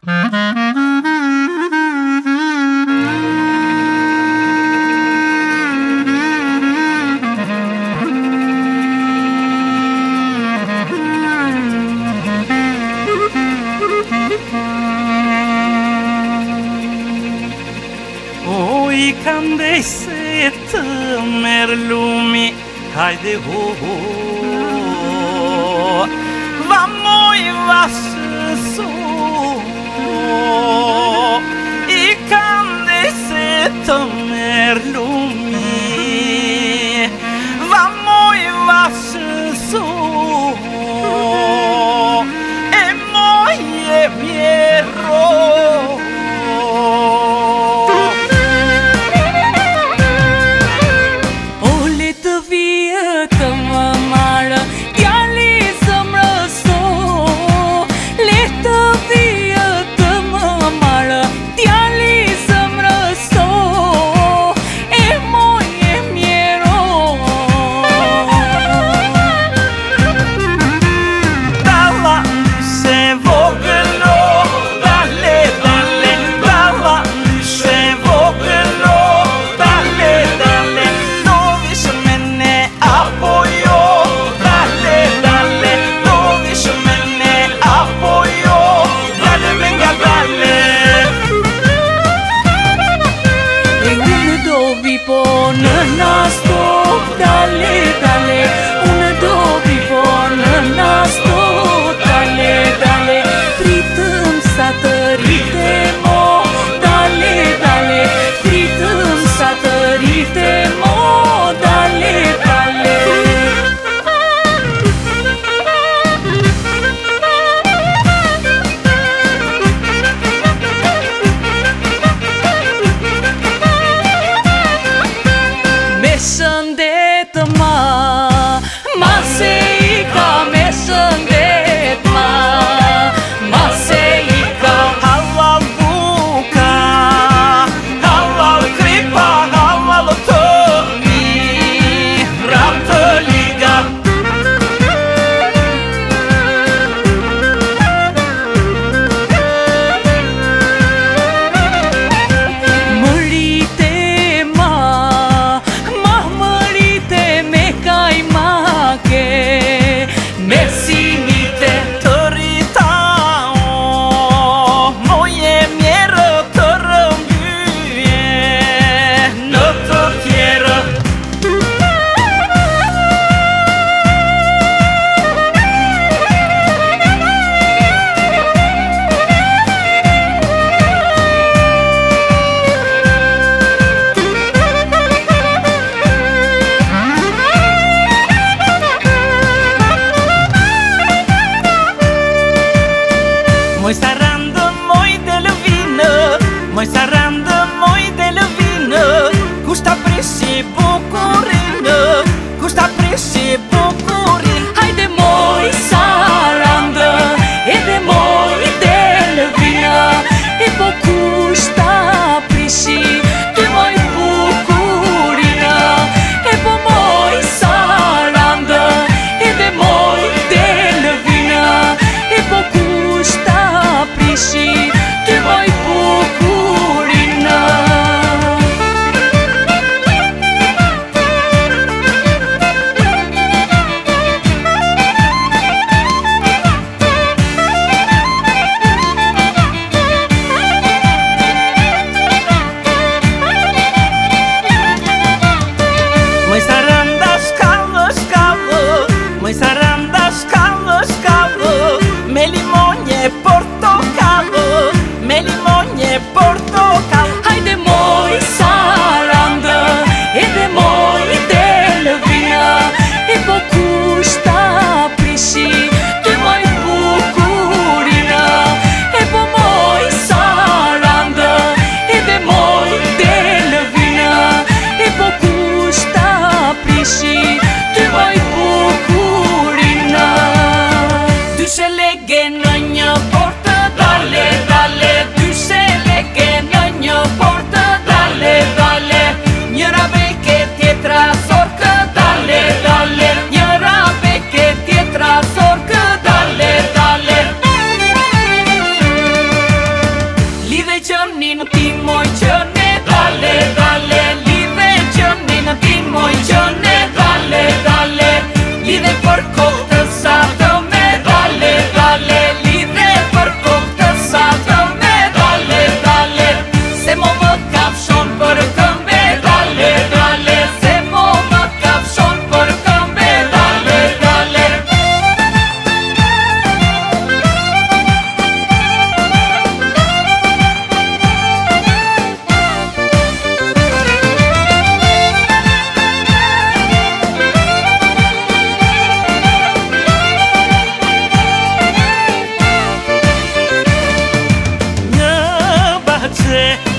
Oi, când-i setă merg lumii, haide ho, vamoi vașă-so. I când-i setă merg lumii, vamoi vașă-so. E moje miero. Moi sarando moi del vino, moi sarando moi del vino, custa presi bucurino, custa presi bucurino. Haide moi sarando e de moi del vino, e po custa presi de moi bucurino, e po moi sarando e de moi del vino, e po custa presi de moi bucurino. Moi saranda scalo, scalo, moi saranda scalo, scalo, me limogne portocalo, me limogne portocalo. Haide moi saranda e de moi del vino, e po custa presi de moi bucurino, e po moi saranda e de moi del vino, e po custa presi de moi bucurino. Du se legge nogna porta, dalle, dalle, du se legge nogna porta, dalle, dalle, gnora becche pietra sorca, dalle, dalle, gnora becche pietra sorca, dalle, dalle. te